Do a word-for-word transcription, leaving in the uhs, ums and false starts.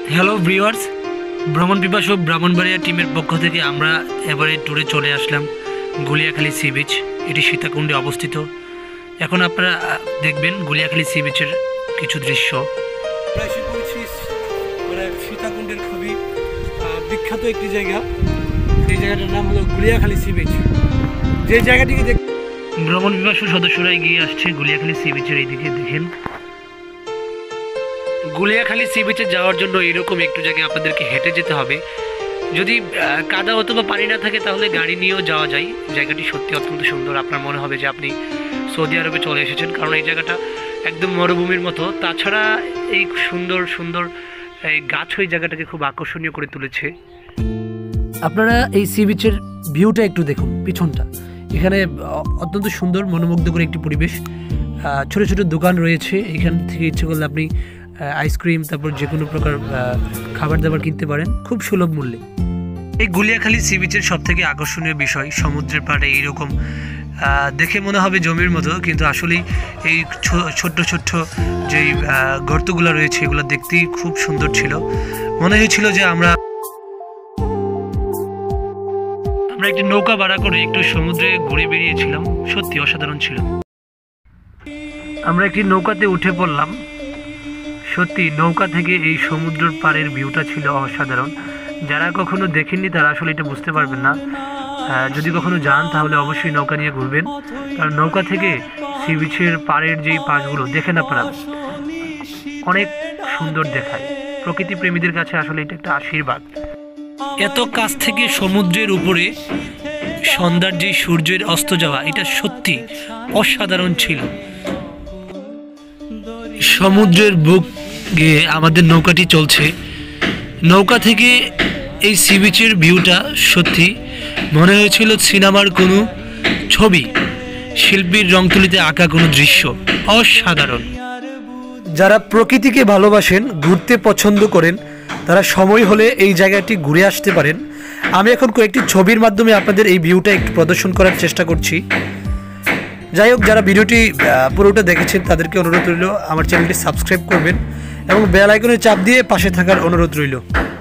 Hello viewers, ভ্রমণ পিপাসু ব্রাহ্মণবাড়িয়া টিমের পক্ষ থেকে আমরা এবারে ট্যুরে চলে আসলাম গুলিয়াখালী সি বিচ। এটি সীতাকুণ্ডে অবস্থিত। এখন আপনারা দেখবেন গুলিয়াখালী সি বিচের কিছু দৃশ্য। এসে পড়েছি মানে সীতাকুণ্ডের খুবই বিখ্যাত একটি জায়গা। এই জায়গাটার নাম হলো গুলিয়াখালী সি বিচ। যে জায়গাটিকে দেখ ভ্রমণ পিপাসু সদস্যরা এগিয়ে আসছে গুলিয়াখালী সি বিচের এইদিকে। দেখেন, গুলিয়াখালী সি বিচে যাওয়ার জন্য এরকম একটু জায়গায় আপনাদেরকে হেঁটে যেতে হবে। যদি কাদা অথবা পানি না থাকে তাহলে গাড়ি নিয়েও যাওয়া যায়। জায়গাটি সত্যি অত্যন্ত সুন্দর। আপনার মনে হবে যে আপনি সৌদি আরবে চলে এসেছেন, কারণ এই জায়গাটা একদম মরুভূমির মতো। তাছাড়া এই সুন্দর সুন্দর এই গাছ ওই জায়গাটাকে খুব আকর্ষণীয় করে তুলেছে। আপনারা এই সি বিচের ভিউটা একটু দেখুন, পিছনটা। এখানে অত্যন্ত সুন্দর মনোমুগ্ধকর একটি পরিবেশ। ছোট ছোট দোকান রয়েছে। এখান থেকে ইচ্ছে করলে আপনি আইসক্রিম, তারপর যে কোনো প্রকার খাবার দাবার কিনতে পারেন খুব সুলভ মূল্যে। এই গুলিয়াখালী সি বিচের সব থেকে আকর্ষণীয় বিষয় সমুদ্রের পাড়ে এইরকম দেখে মনে হবে জমির মতো, কিন্তু আসলেই এই ছোট্ট ছোট্ট যেই গর্তগুলো রয়েছে এগুলো দেখতেই খুব সুন্দর ছিল। মনে হয়েছিল যে আমরা আমরা একটি নৌকা ভাড়া করে একটু সমুদ্রে ঘুরে বেরিয়েছিলাম। সত্যি অসাধারণ ছিল। আমরা একটি নৌকাতে উঠে পড়লাম। সত্যি নৌকা থেকে এই সমুদ্রের পাড়ের ভিউটা ছিল অসাধারণ। যারা কখনো দেখেননি তারা আসলে এটা বুঝতে পারবেন না। যদি কখনো যান তাহলে অবশ্যই নৌকা নিয়ে ঘুরবেন, কারণ নৌকা থেকে সি বিচের পাড়ের যেই পাশগুলো দেখেন আপনারা, অনেক সুন্দর দেখায়। প্রকৃতি প্রেমীদের কাছে আসলে এটা একটা আশীর্বাদ। এত কাছ থেকে সমুদ্রের উপরে সন্ধ্যার যে সূর্যের অস্ত যাওয়া, এটা সত্যি অসাধারণ ছিল। সমুদ্রের বুক গিয়ে আমাদের নৌকাটি চলছে। নৌকা থেকে এই সি বিচের ভিউটা সত্যি মনে হয়েছিল সিনেমার কোনো ছবি, শিল্পীর রংতুলিতে আঁকা কোনো দৃশ্য। অসাধারণ। যারা প্রকৃতিকে ভালোবাসেন, ঘুরতে পছন্দ করেন, তারা সময় হলে এই জায়গাটি ঘুরে আসতে পারেন। আমি এখন কয়েকটি ছবির মাধ্যমে আপনাদের এই ভিউটা একটু প্রদর্শন করার চেষ্টা করছি। যাই হোক, যারা ভিডিওটি পুরোটা দেখেছেন তাদেরকে অনুরোধ রইল আমার চ্যানেলটি সাবস্ক্রাইব করবেন এবং বেল আইকনে চাপ দিয়ে পাশে থাকার অনুরোধ রইল।